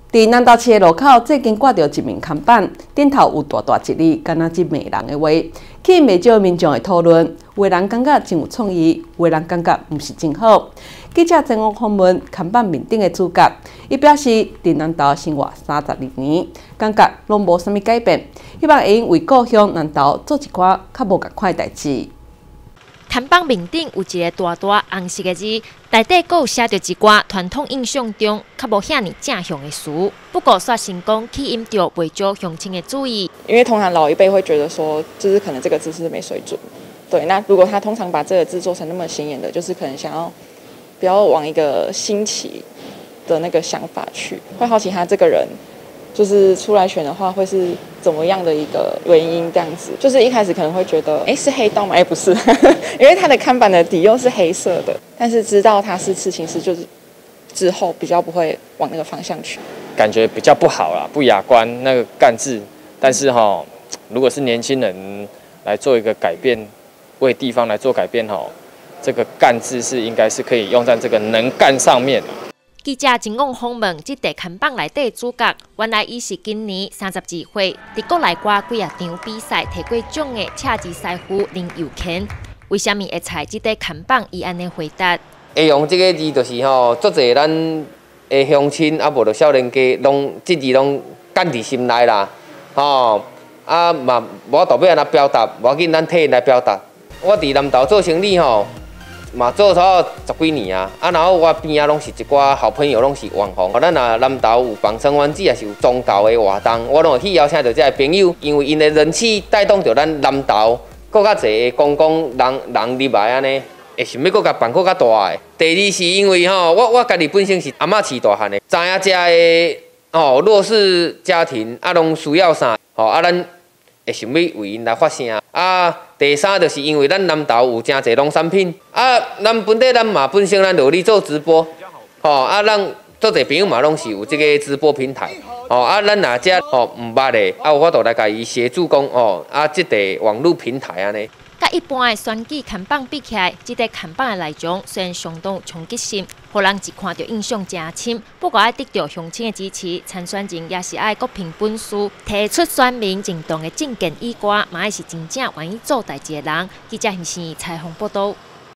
伫南投市的路口，最近挂着一面看板，顶头有大大一字，敢若即骂人的话，吸引袂少民众的讨论。有人感觉真有创意，有人感觉毋是真好。记者前往访问看板面顶的主角，伊表示伫南投生活32年，感觉拢无啥物改变，希望会用为故乡南投做一寡较无共款的代志。 看板面顶有一个大大红色的字，内底阁有写着一寡传统印象中较无遐尼正向的词。不过，刷成功吸引着袂少乡亲的注意。 因为通常老一辈会觉得说，就是可能这个字是没水准。对，那如果他通常把这个字做成那么显眼的，就是可能想要不要往一个新奇的那个想法去，会好奇他这个人。就是出来选的话，会是怎么样的一个原因？这样子，就是一开始可能会觉得，是黑道吗？不是，因为它的看板的底又是黑色的。但是知道它是刺青师，就是之后比较不会往那个方向去。 感觉比较不好啦，不雅观那个干字。但是如果是年轻人来做一个改变，为地方来做改变这个干字是应该是可以用在这个能干上面。 记者前往访问这块看板内底的主角，原来伊是今年32岁，伫国内挂几啊场比赛摕过奖的车子师傅林佑乾。为什么会采这块看板？伊安尼回答： 会用这个字就是足侪咱的乡亲啊，无着少年家，拢这字拢干伫心内啦，嘛无代表安那表达，无要紧，咱替因来表达。我伫南投做生理嘛做差10几年啊，然后我边拢是一寡好朋友，拢是网红。咱若南投有放生丸子，也是有宗教的活动，我拢会去邀请到这些朋友，因为因的人气带动着咱南投更较侪观光人入来安尼，会想要更甲办更较大的。第二是因为我家己本身是阿嬷饲大汉的，知影遮的弱势家庭拢需要啥咱会想要为因来发声第三就是因为咱南投有真侪农产品咱本地咱嘛本身咱就咧做直播咱做侪朋友嘛拢是有这个直播平台咱若遮唔捌的有法度来甲伊协助讲这个网络平台安尼。 甲一般的选举看板比起来，这块看板的内容虽然相当有冲击性，互人一看就印象真深。不过，要得到乡亲的支持，参选人也是爱各凭本事，提出选民认同的政见以外，嘛也是真正愿意做代志的人。记者现时采访报道。